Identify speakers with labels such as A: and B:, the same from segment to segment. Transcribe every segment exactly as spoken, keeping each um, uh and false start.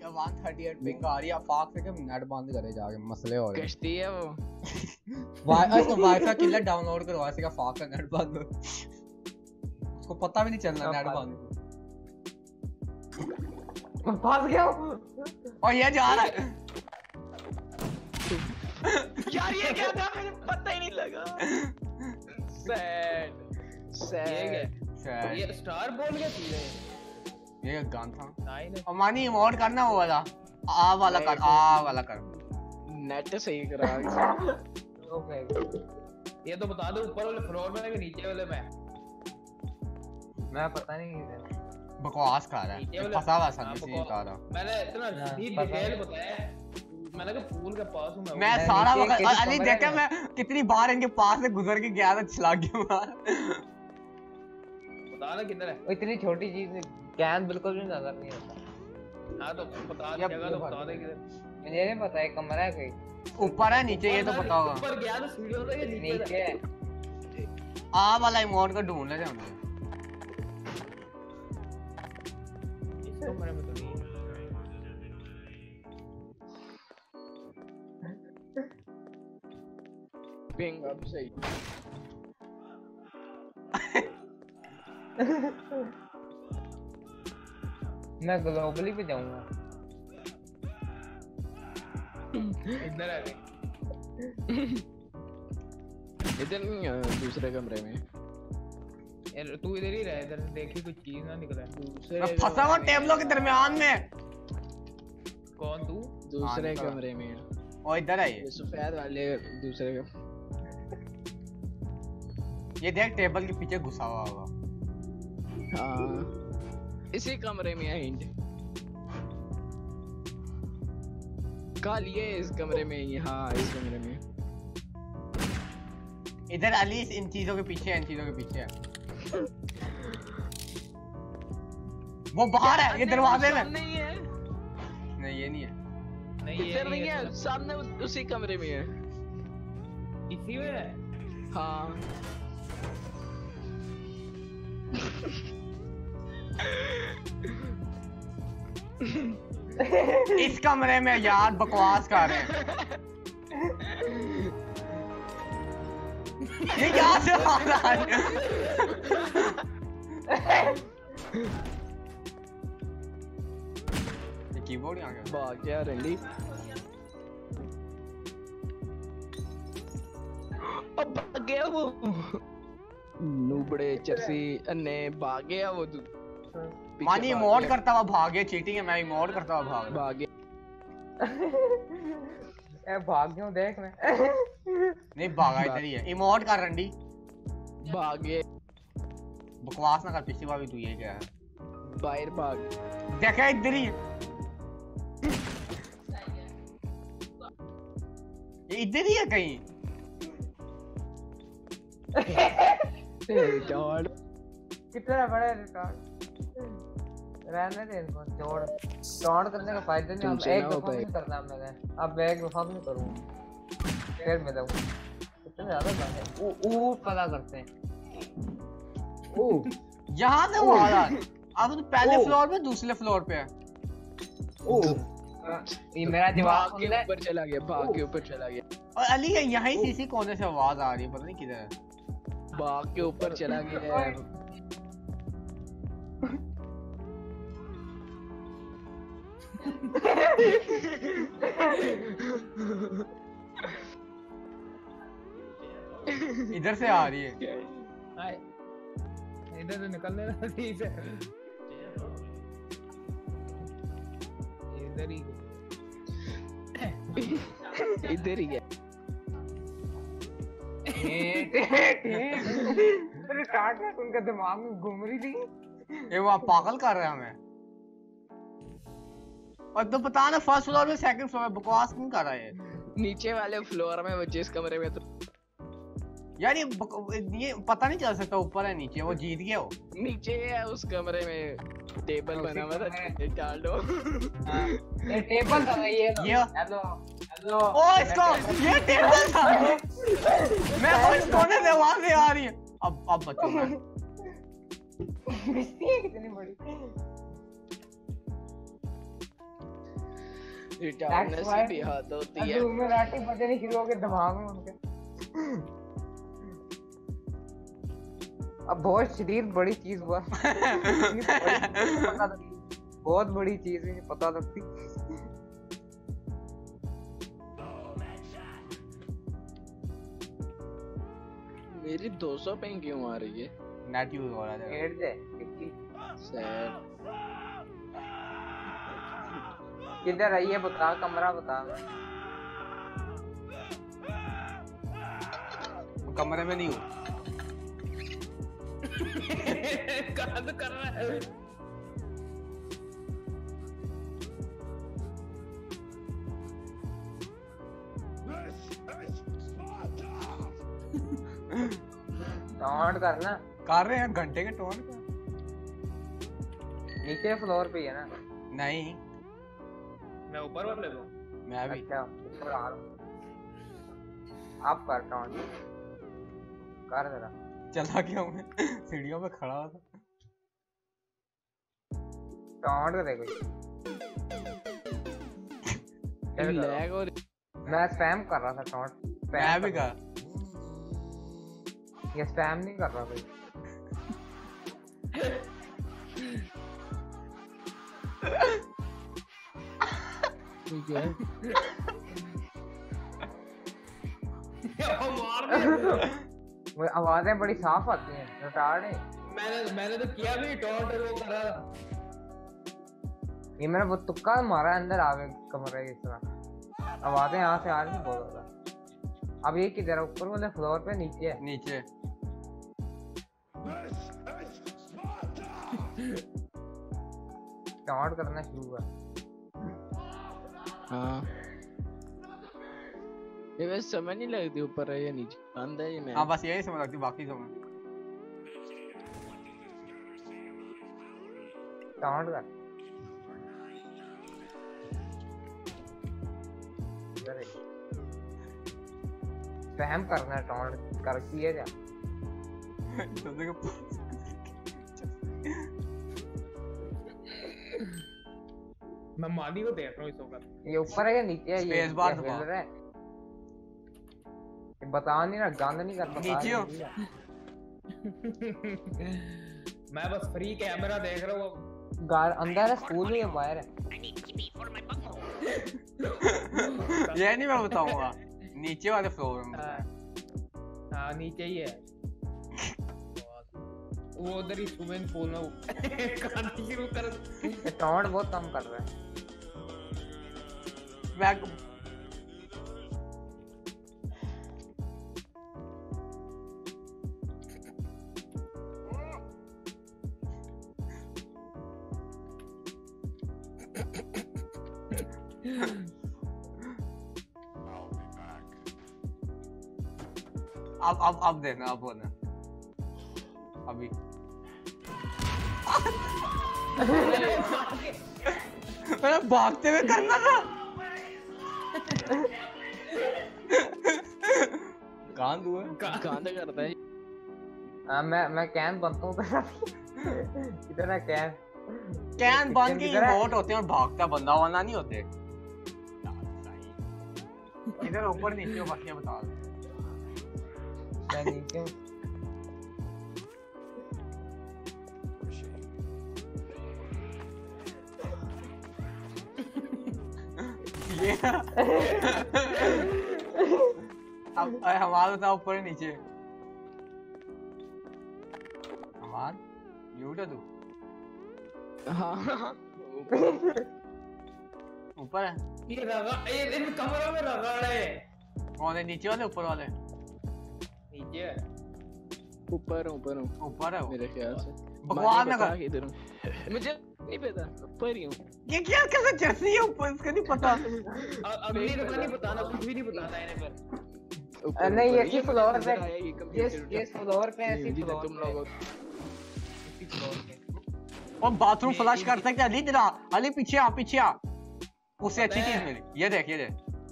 A: One thirty eight ping आ रही है फाक से कि नेट बंद करे जाके मसले हो रहे हैं
B: कश्ती है वो
A: वाई तो वाईफाई किलर डाउनलोड करवा से का फाक का नेट बंद हो उसको पता भी नहीं चलना नेट बंद
C: फंस गया
A: और ये जा रहा है
B: यार ये क्या था मुझे पता ही नहीं लगा सैड सैड
C: ये स्टार बोल गया सीधे
A: ये गन था
C: नहीं नहीं
A: अमानी इमोट करना वो वाला आ वाला कर आ वाला कर
B: नेट सही करा
C: ओके ये तो बता दो ऊपर वाले फ्लोर में है कि नीचे वाले में मैं पता नहीं किधर
A: बकवास कर रहा है फंसा हुआ समझ नहीं आ रहा
C: मैंने इतना सीधी डिटेल बताया मैंने कहा पूल के पास हूं मैं
A: मैं सारा वक्त अली देखा मैं कितनी बार इनके पास से गुजर के गया था छला गया मार
C: बता ना किधर है
D: इतनी छोटी चीज ज्ञान बिल्कुल भी नजर नहीं आता।
C: हां तो बता दे जगह तो बता दे किधर
D: मुझे नहीं पता है कमरा है कोई
A: ऊपर है नीचे ये तो पता होगा
C: ऊपर गया तो सीढ़ियों से ये
D: नीचे है
A: आ वाला इमोट को ढूंढ ले जाओ
C: इस कमरे में तो नहीं
B: पिंग अब सही
D: मैं ग्लोबली पे जाऊंगा
C: इधर है
B: इधर नहीं है दूसरे कमरे में
C: यार तू इधर ही रह इधर देखी कोई चीज ना निकले
B: दूसरे
A: मैं फंसा हुआ टेबलों के दरमियान में
C: कौन तू
B: दूसरे कमरे में
A: ओ इधर है
B: ये सफेद वाले दूसरे का
A: ये देख टेबल के पीछे घुसा हुआ होगा
B: हाँ इसी कमरे में है हिंट कल ये इस कमरे में ही हाँ इस कमरे में
A: इधर अली इन चीजों के पीछे है इन चीजों के पीछे है वो बाहर है ये दरवाजे में
B: नहीं है
A: नहीं ये नहीं है
C: नहीं ये
B: इधर नहीं है सामने उसी कमरे में है
C: इसी में है
B: हाँ
A: इस कमरे में यार बकवास कर रहे हैं ये क्या से आ रहा है ये कीबोर्ड आ गया
B: भाग गया रंडी अब भाग गया वो नूबड़े चरसी अन्ने भाग गया वो तू
A: मानी इमोट करता हुआ भाग गया चीटिंग है मैं इमोट करता हुआ भाग
B: भाग गया
D: ए भाग क्यों देख मैं
A: नहीं भागा इधर ही है इमोट कर रंडी
B: भाग गया
A: बकवास ना कर पिछली बार भी तू ये क्या है
B: बाहर भाग
A: देखा इधर ही है ये इधर ही है कहीं
B: रिटार्ड
D: कितना बड़ा रिटार्ड रहने दे इनको जोड़ टॉन्ट करने का फायदा नहीं अब एक दफा नहीं करना मैंने अब एक दफा नहीं करूंगा फिर मैं दूंगा कितने ज्यादा है ओ ओ पता करते हैं
A: ओ यहां से वो आ रहा है अब तो पहले फ्लोर पे दूसरे फ्लोर पे है
D: ओ ये मेरा जवाब
B: के ऊपर चला गया भाग के ऊपर चला गया
A: और अली यहां ही सीसी कोने से आवाज आ रही है पता नहीं किधर है
B: भाग के ऊपर चला गया
A: इधर से आ रही है
C: इधर से निकलने ना ठीक है इधर ही
B: इधर ही है
D: रिटार्ड में उनका दिमाग में घूम रही थी
A: ये वो पागल कर रहे हैं हमें और तो पता ना फर्स्ट फ्लोर में सेकंड फ्लोर में बकवास क्यों कर रहा है
B: नीचे वाले फ्लोर में वो जिस कमरे में तो
A: यार ये ये पता नहीं चल सकता ऊपर है नीचे वो जीत गया हो
B: नीचे है उस कमरे में टेबल बना हुआ था डाल दो
D: ये टेबल था ये
A: ये
D: हेलो हेलो
A: ओ इसको ये टेबल था मैं वो इस कोने से आवाज आ रही है अब अब बचो मैं
D: कितनी कितनी बड़ी
B: रिटायरनेस भी हाथ होती है।
D: रूम में राटी पता नहीं शुरू हो गए दिमाग में उनके। अब बहुत शरीर बड़ी चीज हुआ। बहुत बड़ी चीज है, पता लगती।
B: मेरी दो सौ पे क्यों आ रही है?
A: नेट यूज हो रहा है।
D: At the
B: side.
D: किधर है ये बता, कमरा बता।
A: कमरे में नहीं हूँ।
C: कहाँ तो कर रहा है?
D: टॉन्ट करना
A: कर रहे हैं घंटे के टोन का।
D: नीचे फ्लोर पे ही है ना?
A: नहीं
C: मैं ऊपर वाले को।
A: मैं भी।
D: अच्छा ऊपर आ रहा हूँ। आप कर टॉन्ट कर जरा।
A: चला गया मैं सीढ़ियों पे खड़ा था।
D: टॉन्ट करे कोई।
B: लैग और
D: मैं स्पैम कर रहा था टॉन्ट।
A: मैं भी कर।
D: ये स्पैम नहीं कर रहा कोई।
B: ठीक है।
C: मार दिया।
D: वो आवाजें बड़ी साफ आती हैं। रिटार्ड है।
C: मैंने मैंने तो किया भी टॉन्ट वो कर रहा था।
D: ये मेरा वो तुक्का मारा अंदर आ गए कमरे की तरह। आवाजें यहाँ से आ रही बहुत ज्यादा। अब ये किधर ऊपर वाले फ्लोर पे नीचे है?
A: नीचे।
D: टॉन्ट करना शुरू कर।
B: हाँ ये वैसे समझ नहीं लगती ऊपर है या नीचे अंदर है ये मैं।
A: हाँ बस यही समझ लगती, बाकी समझ।
D: टॉन्ट कर। स्पैम करना है टॉन्ट कर किए जा।
C: मैं माली को देख रहा हूँ इस वक्त।
D: ये ऊपर है या नीचे है? ये
A: स्पेस बार
D: हिल
A: दबा।
D: रहा है। ये बता नहीं रहा, गंद नहीं कर।
A: नीचे हो।
C: मैं बस फ्री कैमरा देख रहा हूँ।
D: गार अंदर है स्कूल में या बाहर है?
A: ये नहीं मैं बताऊंगा। नीचे वाले फ्लोर में।
C: हाँ नीचे ही है। वो उधर ही स्विमिंग पूल में करना शुरू कर।
D: ये टॉन्ट बहुत कम कर रहा है।
A: बैक। अब अब अब देखना, अब बोलना अभी। मैंने भागते हुए करना था। कान हुआ
B: कांदा करता है।
D: हाँ मैं मैं कैन बनता हूँ। इधर है कैन।
A: कैन बन के इमोट होते हैं और भागता बंदा वाला नहीं होते। इधर ऊपर नीचे बाकी बता दो।
D: मैं नीचे हूँ।
A: ये अब हमारा था ऊपर नीचे। हमार म्यूट है तू?
B: हाँ
A: ऊपर है।
C: ये रगा ये इन कमरों में रगड़ है।
A: कौन है, नीचे वाले ऊपर वाले?
C: नीचे है।
B: ऊपर ऊपर हूँ।
A: ऊपर है वो
B: मेरे ख्याल से।
A: भगवान
B: मालिक
A: नगर।
B: बता किधर हूँ मुझे नहीं पता। ऊपर ही हूँ।
A: ये क्या कैसे जर्सी है ऊपर, इसका नहीं पता।
C: अगली दफा नहीं बताना, कुछ भी नहीं बताना इन्हें पर।
B: ऊपर-
D: नहीं
B: ऊपर।
D: ये की फ्लोर पे
B: इधर आया ये
D: ये
B: कंप्यूटर
D: ये फ्लोर पे ऐसी
B: जिधर
D: फ्लोर
B: तुम लोग
D: इसी फ्लोर पे।
A: और बाथरूम फ्लश कर सकते हैं। अली इधर आ, अली पीछे आ, पीछे आ। उससे अच्छी चीज मिली। ये देख ये देख।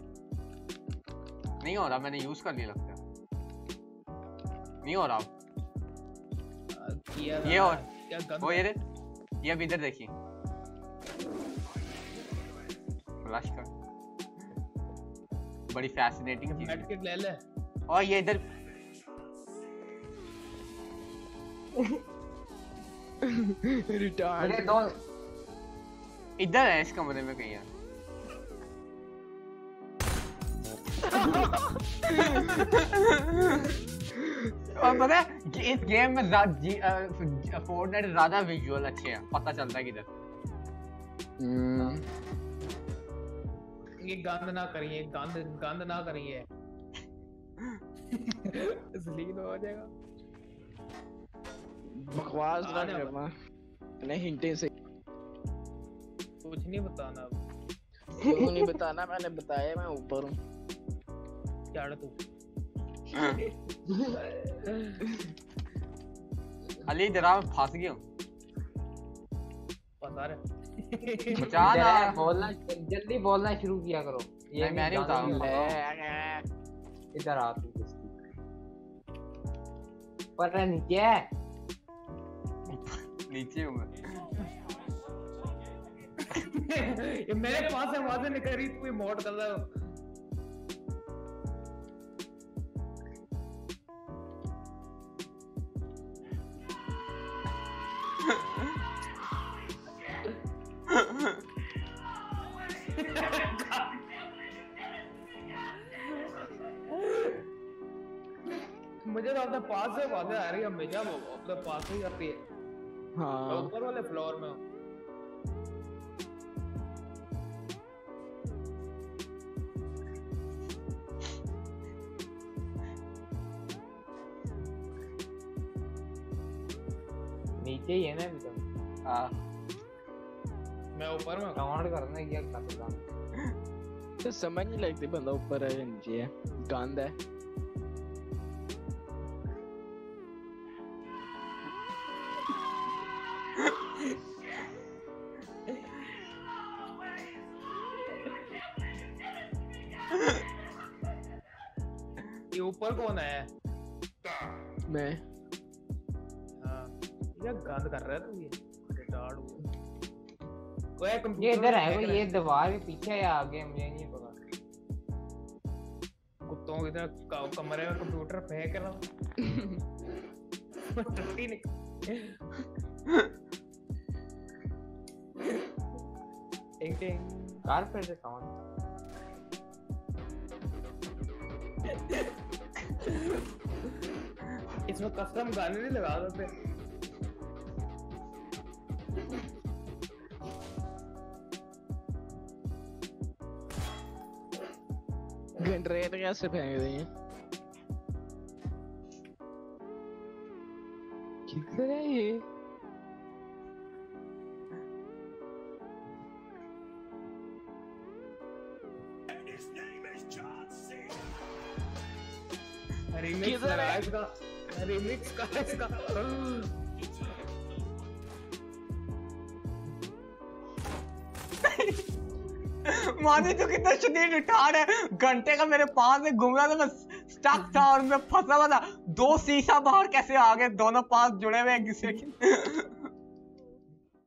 A: नहीं हो रहा, मैंने यूज कर लिया लगता है। नहीं हो रहा।
C: किया
A: ये और
C: क्या गंद
A: वो ये देख, ये अब इधर देखिए फ्लश कर। बड़ी फैसिनेटिंग चीज है।
C: मेडकिट ले ले।
A: और ये इधर
B: रिटार्ड
D: मेरे दो
A: इधर है इस कमरे में कहीं है। और पता है इस गेम में फोर्टनाइट ज्यादा विजुअल अच्छे हैं, पता चलता है किधर।
C: ये गंद ना करिए, गंद गंद ना करिए।
B: जलील हो जाएगा। बकवास ना करना, नहीं हिंटे से
C: कुछ नहीं बताना।
B: क्यों नहीं बताना, मैंने बताया मैं ऊपर हूँ।
C: चढ़ तू।
A: अली जरा फंस गया हूँ।
C: पता है
A: बचा ना
D: बोलना, जल्दी बोलना शुरू किया करो।
A: ये मैं नहीं बताऊंगा।
D: इधर आ तू किसकी पर है नीचे है।
A: नीचे हूँ मैं।
C: ये मेरे पास है, वहां से निकल रही तू मोड कर रहा है। मुझे तो अपने पास से आवाजें आ रही है हमेशा, वो अपने पास ही आती है।
B: हाँ
C: ऊपर वाले फ्लोर में हूँ।
D: नीचे ही है ना अभी तो।
A: हाँ
C: मैं ऊपर में
D: काउंट करना है क्या कर रहा।
B: तो समझ नहीं लगती बंदा ऊपर है या नीचे है, गंद है।
C: ये ऊपर कौन है?
B: मैं
C: हाँ ये गंद कर रहा है तू। ये रिटार्ड हुआ। कोई कंप्यूटर
D: ये इधर है कोई, ये दीवार के पीछे या आगे मुझे नहीं पता।
C: कुत्तों की तरह कमरे में कंप्यूटर फेंक रहा हूँ। टट्टी निकल। टिंग टिंग
D: कारपेट से काउंट।
C: इसमें कस्टम गाने नहीं लगा सकते।
B: जनरेट कैसे फेंक देंगे? किधर है ये?
C: रिमिक्स
B: किधर
C: लगा
B: है?
C: इसका, रिमिक्स का इसका।
A: मानी तो कितना शदीद रिटार्ड है। घंटे का मेरे पास में घूम रहा था, मैं स्टक था और मैं फंसा हुआ था। दो शीशा बाहर कैसे आ गए, दोनों पास जुड़े हुए एक दूसरे के।